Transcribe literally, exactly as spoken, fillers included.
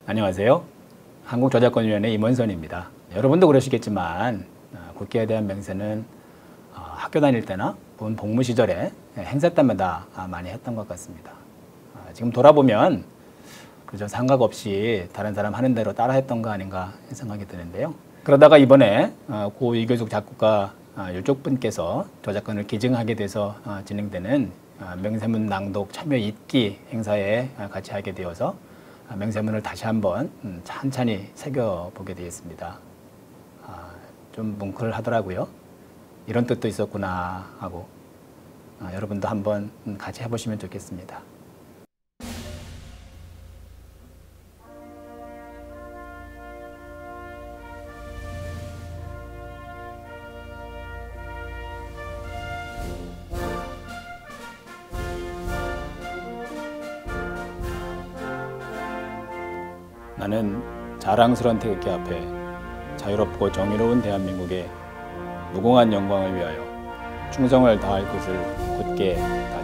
안녕하세요. 한국저작권위원회 임원선입니다. 여러분도 그러시겠지만 국기에 대한 맹세는 학교 다닐 때나 본 복무 시절에 행사 때마다 많이 했던 것 같습니다. 지금 돌아보면 그저 생각 없이 다른 사람 하는 대로 따라 했던 거 아닌가 생각이 드는데요. 그러다가 이번에 고 이교숙 작곡가 유족분께서 저작권을 기증하게 돼서 진행되는 맹세문 낭독 참여 읽기 행사에 같이 하게 되어서 맹세문을 다시 한번 찬찬히 새겨보게 되었습니다. 좀 뭉클하더라고요. 이런 뜻도 있었구나 하고 여러분도 한번 같이 해보시면 좋겠습니다. 나는 자랑스러운 태극기 앞에 자유롭고 정의로운 대한민국의 무궁한 영광을 위하여 충성을 다할 것을 굳게